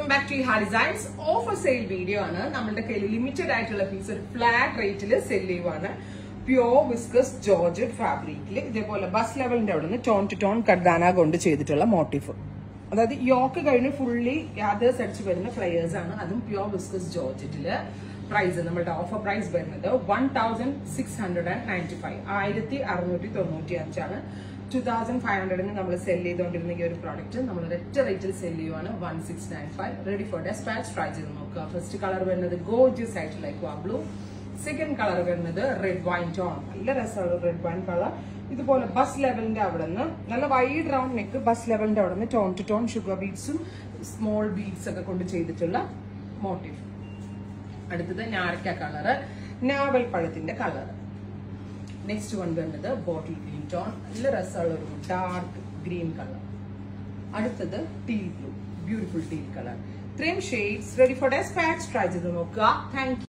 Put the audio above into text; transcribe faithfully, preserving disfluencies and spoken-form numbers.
Welcome back to ഹാ designs. Offer sale video ആണ്. നമ്മളുടെ കയ്യിൽ ലിമിറ്റഡ് ആയിട്ടുള്ള പീസ് ഒരു ഫ്ലാറ്റ് റേറ്റിൽ സെൽ ചെയ്യുവാണ്. പ്യോർ വിസ്കസ് ജോർജറ്റ് ഫാബ്രിക്കിൽ ഇതേപോലെ ബസ് ലെവലിന്റെ അവിടെ നിന്ന് ടോൺ ടു ടോൺ കർദാന കൊണ്ട് ചെയ്തിട്ടുള്ള മോട്ടീഫ്. അതായത് യോക്ക് കഴിഞ്ഞ് ഫുള്ളി യാദേഴ്സ് അടിച്ച് വരുന്ന ഫ്ലയേഴ്സ് ആണ്. അതും പ്യോർ വിസ്കസ് ജോർജറ്റില്. പ്രൈസ് നമ്മുടെ ഓഫർ പ്രൈസ് വരുന്നത് one thousand six hundred and ninety five ആയിരത്തി അറുന്നൂറ്റി തൊണ്ണൂറ്റി അഞ്ചാണ്. ടു തൗസൻഡ് ഫൈവ് ഹൺഡ്രഡിന് നമ്മൾ സെൽ ചെയ്തുകൊണ്ടിരുന്ന ഈ ഒരു പ്രോഡക്റ്റ് നമ്മൾ ഒറ്റ റേറ്റിൽ സെൽ ചെയ്യുവാണ്. One six nine five ready for despatch. Try ചെയ്ത് നോക്കുക. ഫസ്റ്റ് കളർ വരുന്നത് ഗോർജിയസ് ആയിട്ടുള്ള ക്വാ ബ്ലൂ. സെക്കൻഡ് കളർ വരുന്നത് റെഡ് വൈൻ ടോൺ. നല്ല രസമുള്ള റെഡ് വൈൻ കളർ. ഇതുപോലെ ബസ് ലെവലിന്റെ അവിടെ നിന്ന് നല്ല വൈഡ് റൗണ്ട് നെക്ക്, ബസ് ലെവലിന്റെ അവിടെ നിന്ന് ടോൺ ടു ടോൺ ഷുഗർ ബീഡ്സും സ്മോൾ ബീഡ്സ് ഒക്കെ കൊണ്ട് ചെയ്തിട്ടുള്ള മോട്ടീഫ്. അടുത്തത് ഞാറക്ക കളറ്, നാവൽ പഴത്തിന്റെ കളർ. നെക്സ്റ്റ് വൺ വരുന്നത് ബോട്ടിൽ ഗ്രീൻ ടോൺ. നല്ല രസമുള്ള ഒരു ഡാർക്ക് ഗ്രീൻ കളർ. അടുത്തത് teal blue, beautiful teal colour. ഇത്രയും shades ready for despatch. Try ചെയ്ത് നോക്കുക. Thank U.